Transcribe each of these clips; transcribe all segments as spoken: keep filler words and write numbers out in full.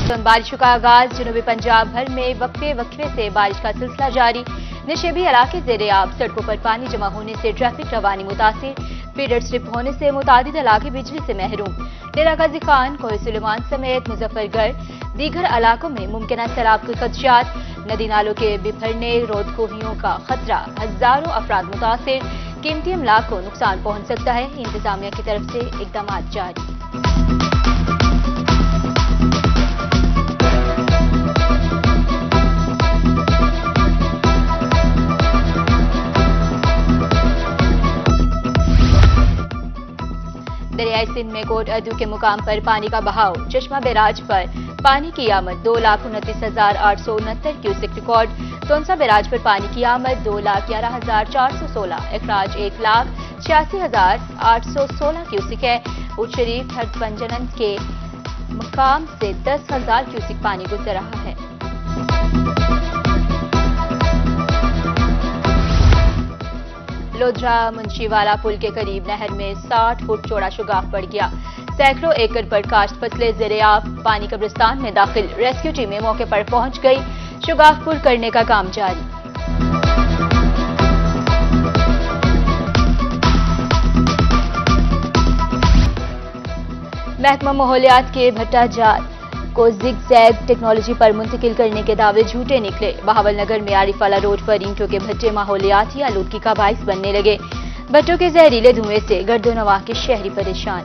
बारिशों का आगाज जनूबी पंजाब भर में वक्फे वक्फे से बारिश का सिलसिला जारी। निशेबी इलाके ज़ेरे आब, सड़कों पर पानी जमा होने से ट्रैफिक रवानी मुतासिर। फीडर स्ट्रिप होने से मुतादिद इलाके बिजली से महरूम। डेरा गाजी खान, कोहे सुलेमान समेत मुजफ्फरगढ़ दीगर इलाकों में मुमकिन सैलाब के खदशात। नदी नालों के बिफरने, रोदकोहियों का खतरा। हजारों अफराद मुतासिर। कीमती अमलाक को नुकसान पहुंच सकता है। इंतजामिया की तरफ से इकदाम जारी। दरियाई सिंध में कोट अदू के मुकाम पर पानी का बहाव। चश्मा बैराज पर पानी की आमद दो लाख उनतीस हजार आठ सौ उनहत्तर क्यूसेक रिकॉर्ड। तोनसा बैराज पर पानी की आमद दो लाख ग्यारह हजार चार सौ सोलह। अखराज एक लाख छियासी हजार आठ सौ सोलह क्यूसेक है। उच शरीफ हरपंजनन के मुकाम से दस हजार क्यूसेक पानी गुजर रहा है। लोधरा मुंशीवाला पुल के करीब नहर में साठ फुट चौड़ा शुगाफ पड़ गया। सैकड़ों एकड़ पर काश्त फसलें ज़ेरे आब, पानी कब्रिस्तान में दाखिल। रेस्क्यू टीमें मौके पर पहुंच गई। शुगाफ पुर करने का काम जारी। महकमा माहौलियात के भट्टा जात को जिग जैग टेक्नोलॉजी पर मुंतकिल करने के दावे झूठे निकले। बहावल नगर में आरिफवाला रोड पर ईंटों के भट्टे माहौलियाती आलूदगी का बाइस बनने लगे। भट्टों के जहरीले धुएं से गर्दो नवाह के शहरी परेशान।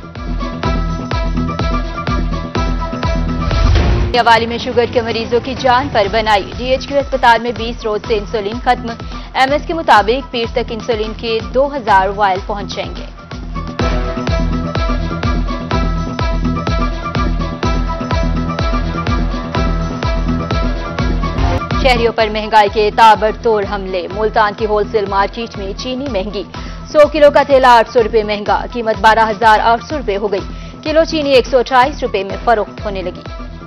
हवाली में शुगर के मरीजों की जान पर बनाई। डीएचक्यू अस्पताल में बीस रोज से इंसुलिन खत्म। एमएस के मुताबिक पीर तक इंसुलिन के दो हजार वायल पहुंचेंगे। शहरियों पर महंगाई के ताबड़तोड़ हमले। मुल्तान की होलसेल मार्केट में चीनी महंगी। सौ किलो का थैला आठ सौ रुपये महंगा। कीमत बारह हजार आठ सौ रुपये हो गई। किलो चीनी एक सौ अट्ठाईस रुपये में फरोख्त होने लगी।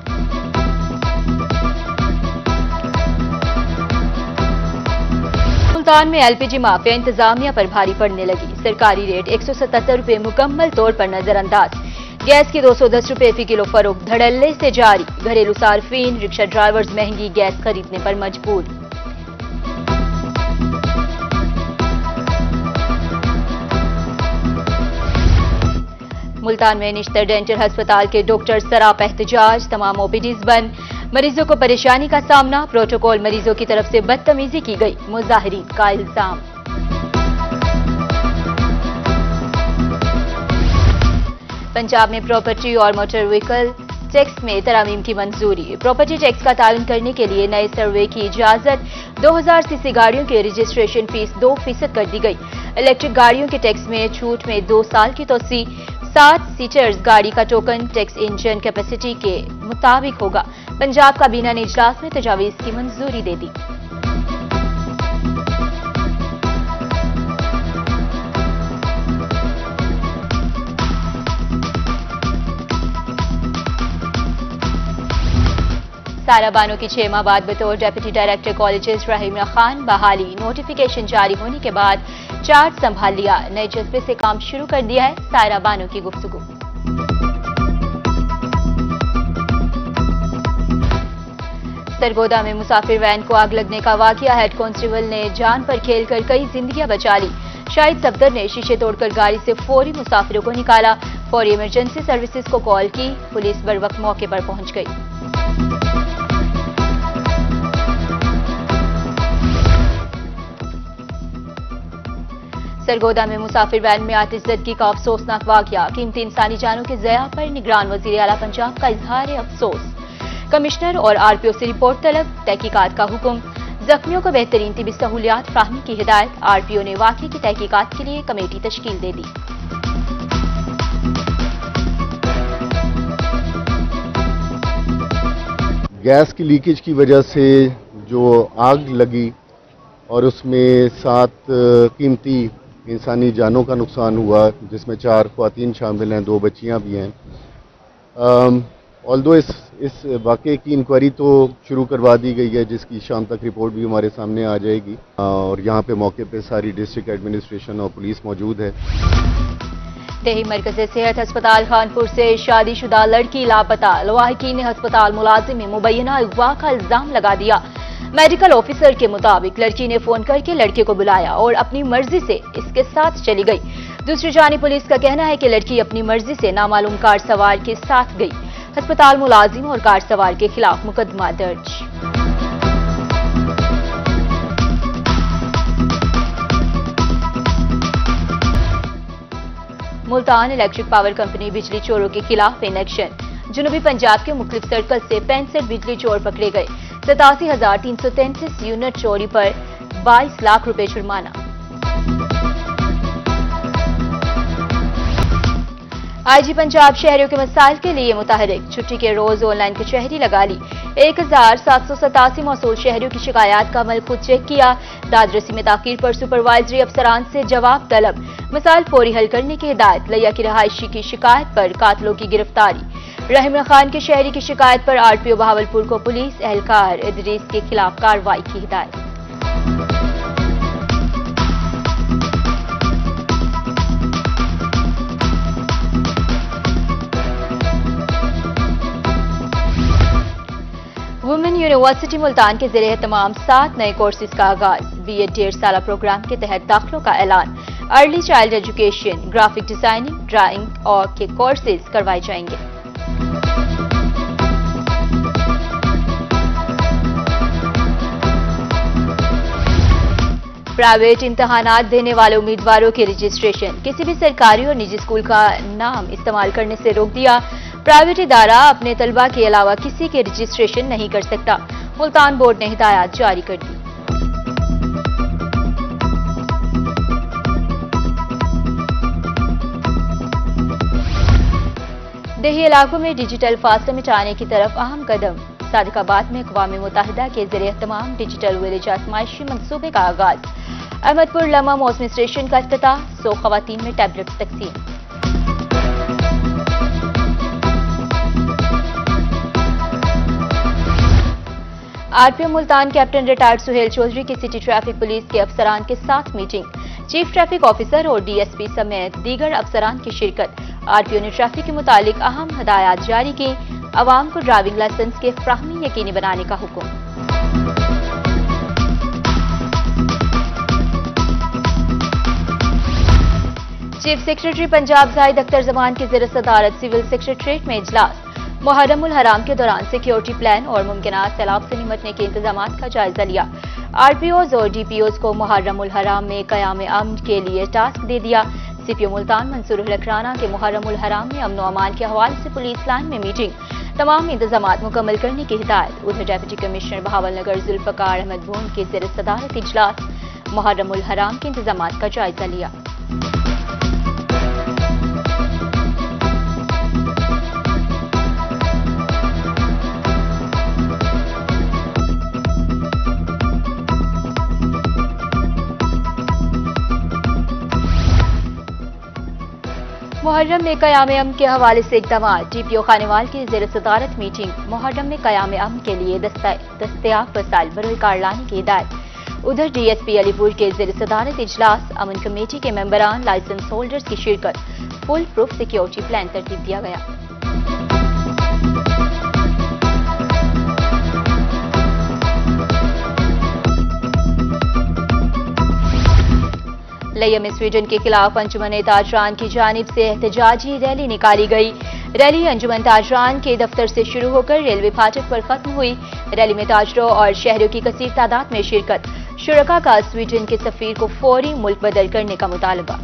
मुल्तान में एलपीजी माफिया इंतजामिया पर भारी पड़ने लगी। सरकारी रेट एक सौ सतहत्तर रुपये मुकम्मल तौर पर नजरअंदाज। गैस की दो सौ दस रुपये फी किलो फरोख्त धड़ल्ले से जारी। घरेलू सार्फिन, रिक्शा ड्राइवर्स महंगी गैस खरीदने पर मजबूर। मुल्तान में निश्तर डेंटल अस्पताल के डॉक्टर सराप एहतजाज। तमाम ओपीडीज बंद। मरीजों को परेशानी का सामना। प्रोटोकॉल मरीजों की तरफ से बदतमीजी की गई। मुजाहिरीन का इल्जाम। पंजाब में प्रॉपर्टी और मोटर व्हीकल टैक्स में तरामीम की मंजूरी। प्रॉपर्टी टैक्स का तालन करने के लिए नए सर्वे की इजाजत। दो हजार सीसी गाड़ियों की रजिस्ट्रेशन फीस दो फीसद कर दी गई। इलेक्ट्रिक गाड़ियों के टैक्स में छूट में दो साल की तोसी। सात सीटर्स गाड़ी का टोकन टैक्स इंजन कैपेसिटी के मुताबिक होगा। पंजाब काबीना ने इजलास में तजावीज की मंजूरी दे दी। सारा बानो की छह माह बाद बतौर deputy director colleges Rahima Khan बहाली। नोटिफिकेशन जारी होने के बाद चार्ज संभाल लिया। नए जज्बे से काम शुरू कर दिया है। सारा बानो की गुफ्तगू। सरगोदा में मुसाफिर वैन को आग लगने का वाकया। हेड कांस्टेबल ने जान पर खेलकर कई जिंदगियां बचा ली। शाहिद सफदर ने शीशे तोड़कर गाड़ी से फौरी मुसाफिरों को निकाला। फौरी इमरजेंसी सर्विसेज को कॉल की। पुलिस बर वक्त मौके पर पहुंच गई। सरगोदा में मुसाफिर वैन में आतिशज़दगी का अफसोसनाक वाकया। कीमती इंसानी जानों के ज़या पर निगरान वज़ीर आला पंजाब का इजहार अफसोस। कमिश्नर और आरपीओ से रिपोर्ट तलब। तहकीकात का हुक्म। जख्मियों को बेहतरीन तिबी सहूलियात फराहमी की हिदायत। आरपीओ ने वाक़े की तहकीकात के लिए कमेटी तश्कील दे दी। गैस की लीकेज की वजह से जो आग लगी और उसमें सात कीमती इंसानी जानों का नुकसान हुआ, जिसमें चार ख्वातीन शामिल हैं, दो बच्चियां भी हैं। ऑल्दो इस इस वाक़े की इंक्वायरी तो शुरू करवा दी गई है, जिसकी शाम तक रिपोर्ट भी हमारे सामने आ जाएगी। और यहाँ पे मौके पे सारी डिस्ट्रिक्ट एडमिनिस्ट्रेशन और पुलिस मौजूद है। देही मरकज़ सेहत अस्पताल खानपुर से शादीशुदा लड़की लापता। लवाहिकीन ने अस्पताल मुलाजिम में मुबैना अगवा का इल्जाम लगा दिया। मेडिकल ऑफिसर के मुताबिक लड़की ने फोन करके लड़के को बुलाया और अपनी मर्जी से इसके साथ चली गई। दूसरी जानिब पुलिस का कहना है कि लड़की अपनी मर्जी से नामालूम कार सवार के साथ गई। अस्पताल मुलाजिम और कार सवार के खिलाफ मुकदमा दर्ज। मुल्तान इलेक्ट्रिक पावर कंपनी बिजली चोरों के खिलाफ इन एक्शन। जनूबी पंजाब के मुख्तलिफ सर्कल से पैंसठ बिजली चोर पकड़े गए। सतासी हजार तीन सौ तैंतीस यूनिट चोरी पर बाईस लाख रुपए जुर्माना। आईजी पंजाब शहरियों के मसाइल के लिए मुतहरिक। छुट्टी के रोज ऑनलाइन कचहरी लगा ली। एक हजार सात सौ सतासी मौसूल शहरियों की शिकायत का अमल खुद चेक किया। दादरसी में ताकीर पर सुपरवाइजरी अफसरान से जवाब तलब। मसाइल फौरी हल करने की हिदायत। लिया की रहायशी की शिकायत पर कातलों की गिरफ्तारी। रहीम खान के शहरी की शिकायत पर आरपीओ बहावलपुर को पुलिस एहलकार इदरीस के खिलाफ कार्रवाई की हिदायत। वुमेन यूनिवर्सिटी मुल्तान के ज़रिए तमाम सात नए कोर्सेज का आगाज। बीएड डेढ़ साल प्रोग्राम के तहत दाखिलों का ऐलान। Early child education, graphic designing, drawing और के कोर्सेज करवाए जाएंगे। प्राइवेट इम्तहानात देने वाले उम्मीदवारों के रजिस्ट्रेशन। किसी भी सरकारी और निजी स्कूल का नाम इस्तेमाल करने से रोक दिया। प्राइवेट इदारा अपने तलबा के अलावा किसी के रजिस्ट्रेशन नहीं कर सकता। मुल्तान बोर्ड ने हिदायत जारी कर दी। देही इलाकों में डिजिटल फासले मिटाने की तरफ अहम कदम। सादिकाबाद में अक़वाम मुत्तहिदा के ज़रिए तमाम डिजिटल विलेज आजमाइशी मंसूबे का आगाज। अहमदपुर लमा मौसमी स्टेशन का इफ्तिताह। सौ खवातीन में टैबलेट तकसीम। RPM Multan captain retired Suhail Chaudhry की सिटी ट्रैफिक पुलिस के अफसरान के साथ मीटिंग। चीफ ट्रैफिक ऑफिसर और डीएसपी समेत दीगर अफसरान की शिरकत। आरपीओ ने ट्रैफिक के मुतालिक अहम हिदायत जारी की। अवाम को ड्राइविंग लाइसेंस के फ्राहमी यकीनी बनाने का हुक्म। चीफ सेक्रेटरी पंजाब जाहिद अख्तर जमान की ज़ेर सदारत सिविल सेक्रेटरीट में इजलास। मुहर्रम उल हराम के दौरान सिक्योरिटी प्लान और मुमकिन सैलाब से निपटने के इंतजाम का जायजा लिया। आरपीओज और डीपीओज को मुहर्रम उल हराम में कयाम अमन के लिए टास्क दे दिया। सीपीओ मुल्तान मंसूर लकराना के मुहर्रम उल हराम में अमन अमान के हवाले से पुलिस लाइन में मीटिंग। तमाम इंतजाम मुकम्मल करने की हिदायत। उधर डेप्यूटी कमिश्नर बहावलनगर जुल्फकार अहमद भून की ज़ेर सदारत इजलास। मुहर्रम उल हराम के इंतजाम का जायजा लिया। मुहर्रम में कयाम अमन के हवाले से इकदाम। डीपीओ खानेवाल की ज़ेर सदारत मीटिंग। मुहर्रम में कयाम अमन के लिए दस्तयाब वसाइल बरोकार लाने की हिदायत। उधर डीएसपी अलीपुर के ज़ेर सदारत इजलास। अमन कमेटी के मेंबरान लाइसेंस होल्डर्स की शिरकत। फुल प्रूफ सिक्योरिटी प्लान तरतीब दिया गया। लिया में स्वीडन के खिलाफ अंजुमन ताजरान की जानिब से एहतजाजी रैली निकाली गई। रैली अंजुमन ताजरान के दफ्तर से शुरू होकर रेलवे फाटक पर खत्म हुई। रैली में ताजरों और शहरियों की कसीर तादाद में शिरकत। शुरका का स्वीडन के सफीर को फौरी मुल्क बदल करने का मुतालबा।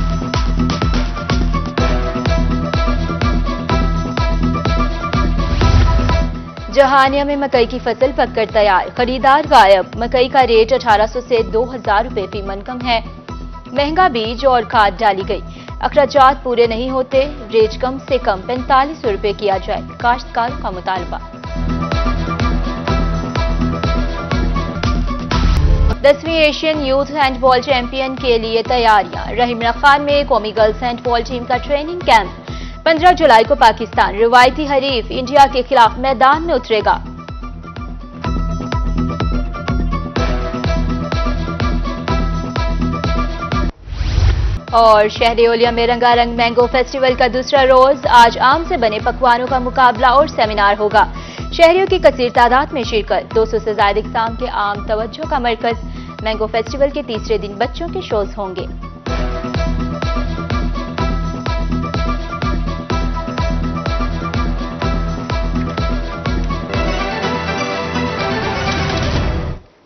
जहानिया में मकई की फसल पककर तैयार। खरीदार गायब। मकई का रेट अठारह सौ से दो हजार रुपए फी मन कम है। महंगा बीज और खाद डाली गई। अखराजात पूरे नहीं होते। रेट कम से कम पैंतालीस सौ रुपए किया जाए। काश्तकारों का मुतालबा। दसवीं एशियन यूथ हैंडबॉल चैंपियन के लिए तैयारियां। रहीम खान में कौमी गर्ल्स हैंडबॉल टीम का ट्रेनिंग कैंप। पंद्रह जुलाई को पाकिस्तान रिवायती हरीफ इंडिया के खिलाफ मैदान में उतरेगा। और शहरी ओलिया में रंगारंग मैंगो फेस्टिवल का दूसरा रोज। आज आम से बने पकवानों का मुकाबला और सेमिनार होगा। शहरियों की कसीर तादाद में शिरकत। दो सौ से ज्यादा इकसाम के आम तवज्जो का मरकज। मैंगो फेस्टिवल के तीसरे दिन बच्चों के शोज होंगे।